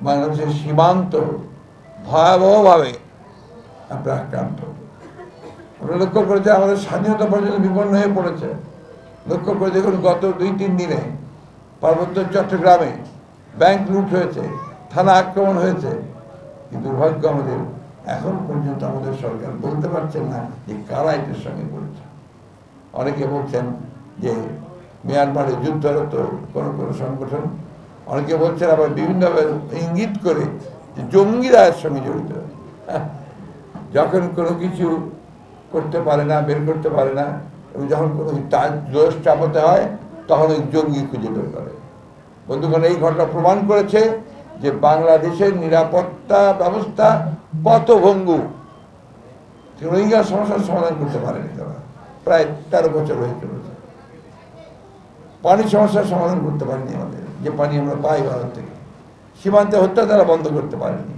বাংলাদেশের সীমান্ত ভয়াবহভাবে আপনার আক্রান্ত। আমরা লক্ষ্য করেছি আমাদের স্বাধীনতা পর্যন্ত বিপন্ন হয়ে পড়েছে। লক্ষ্য করে দেখুন গত 2-3 দিনে পার্বত্য চট্টগ্রামে ব্যাংক লুট হয়েছে, থানা আক্রমণ হয়েছে, কিন্তু দুর্ভাগ্য আমাদের এখন পর্যন্ত আমাদের সরকার বলতে পারছেন না যে কারা এটার সঙ্গে করেছে। অনেকে বলছেন যে মিয়ানমারে যুদ্ধরত কোনো কোনো সংগঠন, অনেকে বলছেন আবার বিভিন্নভাবে ইঙ্গিত করে যে জঙ্গিরা এর সঙ্গে জড়িত। যখন কোনো কিছু করতে পারে না, বের করতে পারে না, এবং যখন কোনো দোষ চাপাতে হয় তখন ওই জঙ্গি খুঁজে বের করে। বন্ধুগণ, এই ঘটনা প্রমাণ করেছে যে বাংলাদেশের নিরাপত্তা ব্যবস্থা পথভঙ্গু। রোহিঙ্গা সমস্যার সমাধান করতে পারেনি তারা, প্রায় 13 বছর হয়ে চলেছে। পানি সমস্যার সমাধান করতে পারেনি আমাদের, যে পানি আমরা পাই ভারত থেকে। সীমান্তে হত্যা তারা বন্ধ করতে পারেনি।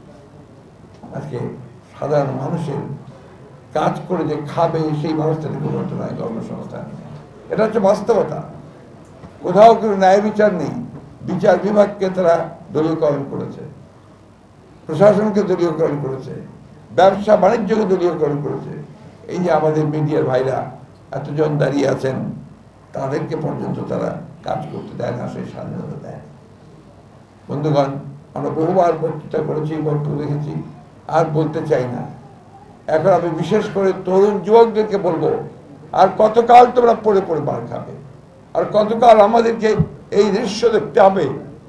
আজকে সাধারণ মানুষের কাজ করে যে খাবে সেই ব্যবস্থাটি করতে নয় কর্মসংস্থান। এটা হচ্ছে বাস্তবতা। কোথাও কোনো ন্যায় বিচার নেই। বিচার বিভাগকে তারা দলীয়করণ করেছে, প্রশাসনকে দলীয়করণ করেছে, ব্যবসা বাণিজ্যকে দলীয়করণ করেছে। এই যে আমাদের মিডিয়ার ভাইরা এতজন দাঁড়িয়ে আছেন, তাদেরকে পর্যন্ত তারা কাজ করতে দেয় না, সেই স্বাধীনতা দেয়। বন্ধুগণ, আমরা বহুবার বক্তৃতা করেছি, বক্তব্য দেখেছি, আর বলতে চাই না। এখন আমি বিশেষ করে তরুণ যুবকদেরকে বলবো, আর কতকাল তোমরা পড়ে পড়ে মার খাবে? আর কতকাল আমাদেরকে এই দৃশ্য দেখতে হবে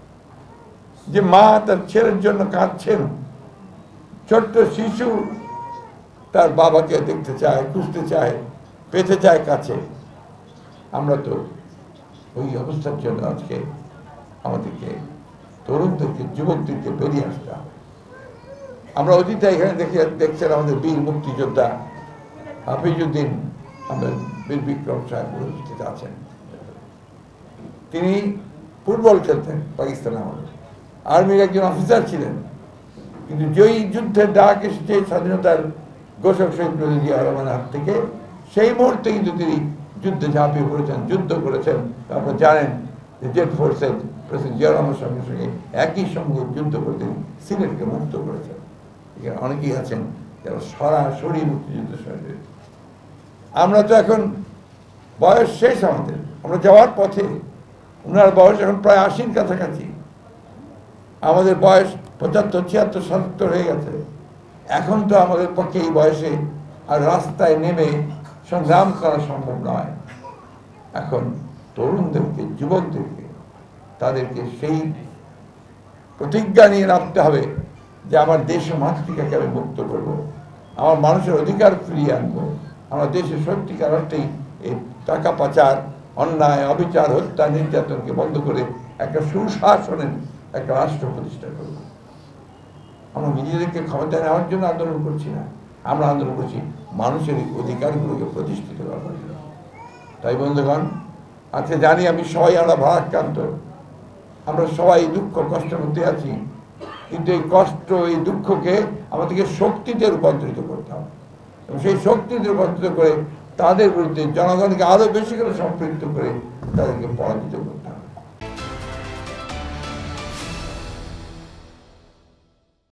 যে মা তার ছেলের জন্য কাঁদছেন, ছোট্ট শিশু তার বাবাকে দেখতে চায়, খুঁজতে চায়, পেতে চায় কাছে। আমরা তো ওই অবস্থার জন্য আজকে আমাদেরকে তরুণদেরকে, যুবকদেরকে বেরিয়ে আসতে হবে। আমরা অতীতে এখানে দেখছেন আমাদের বীর মুক্তিযোদ্ধা হাফিজউদ্দিন আমাদের বীর বিক্রম সাহেব উপস্থিত আছেন। তিনি ফুটবল খেলতেন পাকিস্তানে, আমাদের আর্মির একজন অফিসার ছিলেন। কিন্তু যেই যুদ্ধের ডাক এসেছে স্বাধীনতার ঘোষক শহীদ প্রেসিডেন্ট জিয়া রহমানের হাত থেকে, সেই মুহূর্তে কিন্তু তিনি যুদ্ধে ঝাঁপিয়ে পড়েছেন, যুদ্ধ করেছেন। আপনারা জানেন যে জেড ফোর্সের প্রেসিডেন্ট জিয়া রহমানের সঙ্গে সঙ্গে একই সঙ্গে যুদ্ধ করে তিনি সিলেটকে মুক্ত করেছেন। এখানে অনেকেই আছেন যারা সরাসরি মুক্তিযুদ্ধের সঙ্গে। আমরা তো এখন বয়স শেষ আমাদের, আমরা যাওয়ার পথে। ওনার বয়স এখন প্রায় 80-র কাছাকাছি, আমাদের বয়স 75, 76, 77 হয়ে গেছে। এখন তো আমাদের পক্ষে এই বয়সে আর রাস্তায় নেমে সংগ্রাম করা সম্ভব নয়। এখন তরুণদেরকে, যুবকদেরকে, তাদেরকে সেই প্রতিজ্ঞা নিয়ে নামতে হবে যে আমার দেশ ও মাতৃকাকে আমি মুক্ত করবো, আমার মানুষের অধিকার ফিরিয়ে আনবো, আমার দেশের সত্যিকার অর্থেই এই টাকা পাচার, অন্যায়, অবিচার, হত্যা, নির্যাতনকে বন্ধ করে একটা সুশাসনের একটা রাষ্ট্র প্রতিষ্ঠা করব। আমরা নিজেদেরকে ক্ষমতায় নেওয়ার জন্য আন্দোলন করছি না, আমরা আন্দোলন করছি মানুষের অধিকারগুলোকে প্রতিষ্ঠিত করার জন্য। তাই বন্ধুগণ, আজকে জানি আমি সবাই আমরা ভারাক্রান্ত, আমরা সবাই দুঃখ কষ্টের মধ্যে আছি, কিন্তু এই কষ্ট, এই দুঃখকে আমাদেরকে শক্তিতে রূপান্তরিত করতে হবে, এবং সেই শক্তিতে রূপান্তরিত করে তাদের বিরুদ্ধে জনগণকে আরো বেশি করে সম্পৃক্ত করে তাদেরকে পরাজিত করতে হবে।